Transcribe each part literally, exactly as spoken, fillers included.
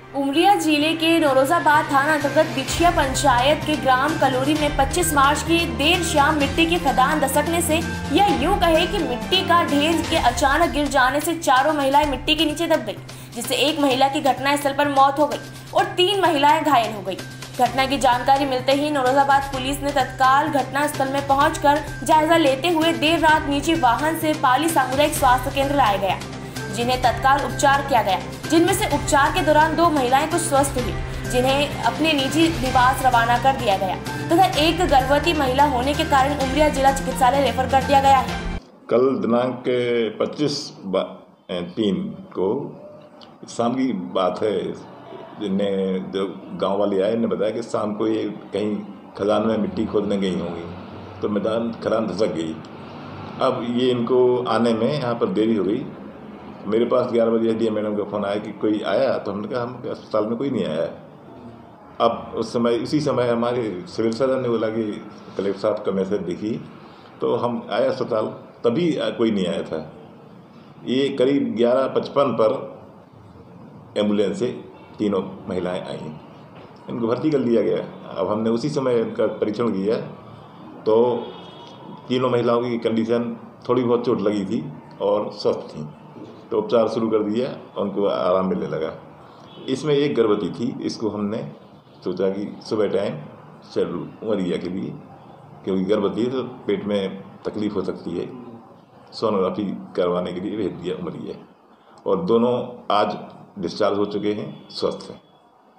उमरिया जिले के नौरोजाबाद थाना अंतर्गत बिछिया पंचायत के ग्राम कलोरी में पच्चीस मार्च की देर शाम मिट्टी की खदान दस्तकने से या यूं कहे कि मिट्टी का ढेर के अचानक गिर जाने से चारों महिलाएं मिट्टी के नीचे दब गई, जिससे एक महिला की घटनास्थल पर मौत हो गई और तीन महिलाएं घायल हो गई। घटना की जानकारी मिलते ही नौरोजाबाद पुलिस ने तत्काल घटनास्थल में पहुंचकर जायजा लेते हुए देर रात निजी वाहन से पाली सामुदायिक स्वास्थ्य केंद्र लाया गया, जिन्हें तत्काल उपचार किया गया, जिनमें से उपचार के दौरान दो महिलाएं कुछ स्वस्थ हुई, जिन्हें अपने निजी निवास रवाना कर दिया गया तथा तो एक गर्भवती महिला होने के कारण उमरिया जिला चिकित्सालय रेफर कर दिया गया है। कल दिनांक पच्चीस तीन को शाम की बात है, जिन्हें जो गांव वाले आए ने बताया कि शाम को ये कहीं खदान में मिट्टी खोदने गई होंगी, तो मैदान खदान धसक गई। अब ये इनको आने में यहाँ पर देरी हो गई। मेरे पास ग्यारह बजे डी एम मैडम का फ़ोन आया कि कोई आया, तो हमने कहा हम अस्पताल में कोई नहीं आया है। अब उस समय उसी समय हमारे सिविल सर्जन ने बोला कि कलेक्टर साहब का मैसेज देखी, तो हम आए अस्पताल, तभी कोई नहीं आया था। ये करीब ग्यारह पचपन पर एम्बुलेंस से तीनों महिलाएं आई, इनको भर्ती कर लिया गया। अब हमने उसी समय इनका परीक्षण किया तो तीनों महिलाओं की कंडीशन थोड़ी बहुत चोट लगी थी और स्वस्थ थी, तो उपचार शुरू कर दिया, उनको आराम मिलने लगा। इसमें एक गर्भवती थी, इसको हमने सोचा कि सुबह टाइम चलो उमरिया के लिए, क्योंकि गर्भवती है तो पेट में तकलीफ हो सकती है, सोनोग्राफी करवाने के लिए भेज दिया उमरिया, और दोनों आज डिस्चार्ज हो चुके हैं, स्वस्थ हैं।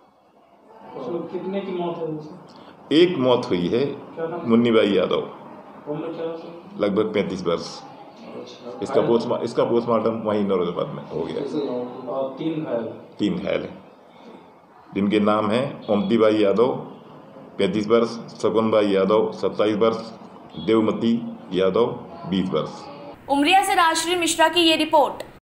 तो कितने की मौत है? एक मौत हुई है, मुन्नीबाई यादव, लगभग पैंतीस वर्ष। इसका पोस्ट इसका पोस्टमार्टम वहीं नौरोजाबाद में हो गया। और तीन घायल तीन घायल है, जिनके नाम हैं ओमतीबाई यादव पैंतीस वर्ष, शकुनबाई यादव सत्ताईस वर्ष, देवमती यादव बीस वर्ष। उमरिया से राजश्री मिश्रा की ये रिपोर्ट।